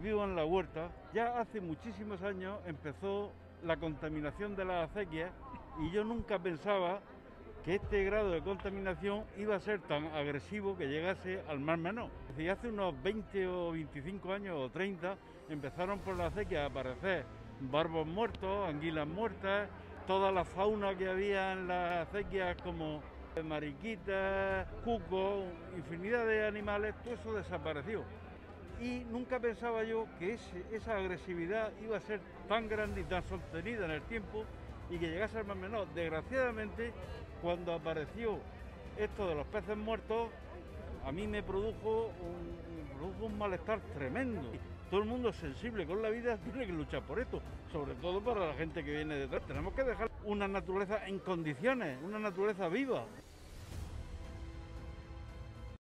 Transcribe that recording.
Vivo en la huerta. Ya hace muchísimos años empezó la contaminación de las acequias y yo nunca pensaba que este grado de contaminación iba a ser tan agresivo que llegase al Mar Menor. Y hace unos 20 o 25 años o 30 empezaron por la acequia a aparecer barbos muertos, anguilas muertas, toda la fauna que había en las acequias como mariquitas, cucos, infinidad de animales, todo eso desapareció. Y nunca pensaba yo que esa agresividad iba a ser tan grande y tan sostenida en el tiempo y que llegase al Mar Menor. Desgraciadamente, cuando apareció esto de los peces muertos, a mí me produjo un malestar tremendo. Todo el mundo sensible con la vida tiene que luchar por esto, sobre todo para la gente que viene detrás. Tenemos que dejar una naturaleza en condiciones, una naturaleza viva.